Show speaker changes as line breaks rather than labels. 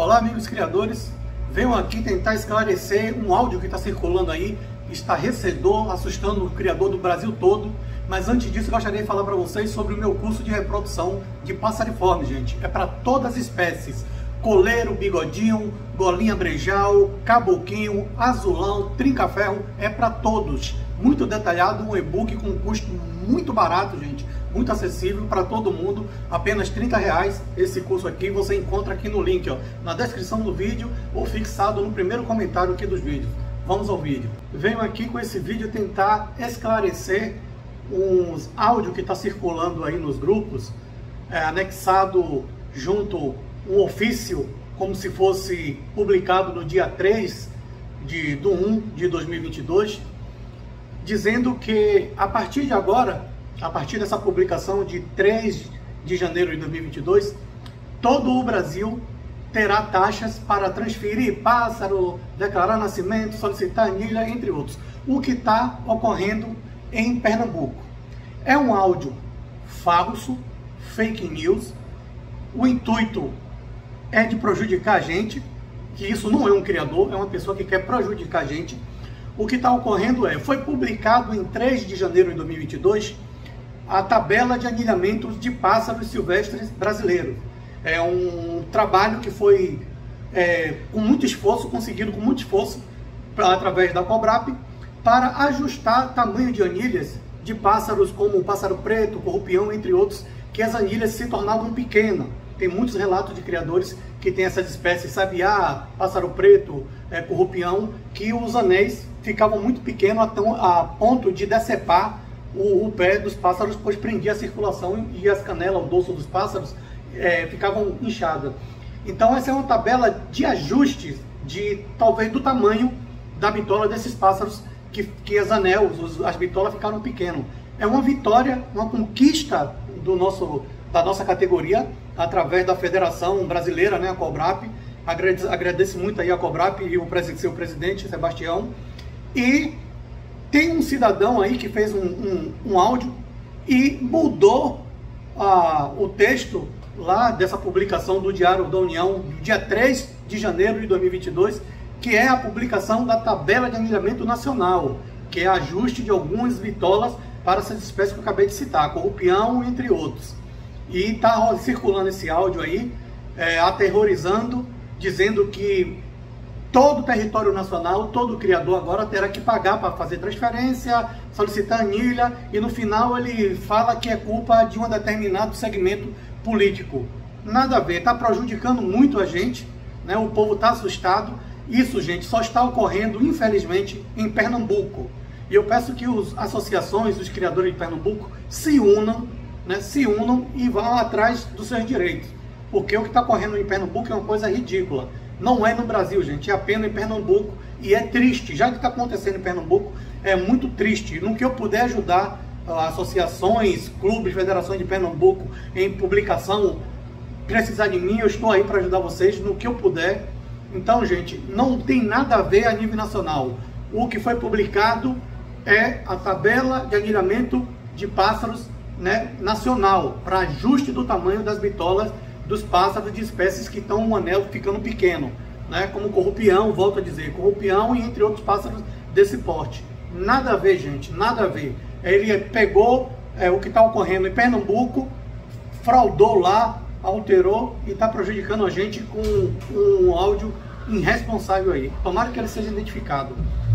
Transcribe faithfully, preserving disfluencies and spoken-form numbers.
Olá, amigos criadores, venho aqui tentar esclarecer um áudio que está circulando aí, estarrecedor, assustando o criador do Brasil todo. Mas antes disso, eu gostaria de falar para vocês sobre o meu curso de reprodução de passariformes, gente. É para todas as espécies: coleiro, bigodinho, golinha brejal, caboquinho, azulão, trinca-ferro, é para todos. Muito detalhado, um e-book com um custo muito barato, gente, muito acessível para todo mundo, apenas trinta reais. Esse curso aqui você encontra aqui no link, ó, na descrição do vídeo ou fixado no primeiro comentário aqui dos vídeos. Vamos ao vídeo. Venho aqui com esse vídeo tentar esclarecer uns áudios que está circulando aí nos grupos, é, anexado junto um ofício, como se fosse publicado no dia três de um de dois mil e vinte e dois, dizendo que a partir de agora, a partir dessa publicação de três de janeiro de dois mil e vinte e dois, todo o Brasil terá taxas para transferir pássaro, declarar nascimento, solicitar anilha, entre outros. O que está ocorrendo em Pernambuco é um áudio falso, fake news. O intuito é de prejudicar a gente, que isso não é um criador, é uma pessoa que quer prejudicar a gente. O que está ocorrendo é, foi publicado em três de janeiro de dois mil e vinte e dois a tabela de anilhamentos de pássaros silvestres brasileiros. É um trabalho que foi é, com muito esforço, conseguido com muito esforço, pra, através da Cobrap, para ajustar tamanho de anilhas de pássaros como o pássaro preto, corrupião, entre outros, que as anilhas se tornavam pequenas. Tem muitos relatos de criadores que têm essas espécies, sabiá, pássaro preto, é, corrupião, que os anéis ficavam muito pequenos a, a ponto de decepar o, o pé dos pássaros, pois prendia a circulação e as canelas, o dorso dos pássaros é, ficavam inchadas. Então essa é uma tabela de ajustes de talvez do tamanho da bitola desses pássaros, que, que as anéis, os, as bitolas ficaram pequenas. É uma vitória, uma conquista do nosso, da nossa categoria, através da Federação Brasileira, né, a Cobrap. Agradeço, agradeço muito aí a Cobrap e o seu presidente, Sebastião. E tem um cidadão aí que fez um, um, um áudio e mudou ah, o texto lá dessa publicação do Diário da União, dia três de janeiro de dois mil e vinte e dois, que é a publicação da tabela de anilhamento nacional, que é ajuste de algumas bitolas para essas espécies que eu acabei de citar, corrupião, entre outros. E está circulando esse áudio aí, é, aterrorizando, dizendo que todo o território nacional, todo criador agora terá que pagar para fazer transferência, solicitar anilha, e no final ele fala que é culpa de um determinado segmento político. Nada a ver, está prejudicando muito a gente, né? O povo está assustado. Isso, gente, só está ocorrendo, infelizmente, em Pernambuco. E eu peço que as associações, os criadores de Pernambuco, se unam, né, se unam e vão atrás dos seus direitos. Porque o que está ocorrendo em Pernambuco é uma coisa ridícula. Não é no Brasil, gente, é apenas em Pernambuco. E é triste, já que está acontecendo em Pernambuco, é muito triste. No que eu puder ajudar uh, associações, clubes, federações de Pernambuco em publicação, precisar de mim, eu estou aí para ajudar vocês no que eu puder. Então, gente, não tem nada a ver a nível nacional. O que foi publicado é a tabela de anilhamento de pássaros, né, nacional, para ajuste do tamanho das bitolas dos pássaros de espécies que estão um anel ficando pequeno, né, como corrupião, volto a dizer, corrupião e entre outros pássaros desse porte. Nada a ver, gente, nada a ver. Ele pegou é, o que está ocorrendo em Pernambuco, fraudou lá, alterou e está prejudicando a gente com um áudio irresponsável aí. Tomara que ele seja identificado.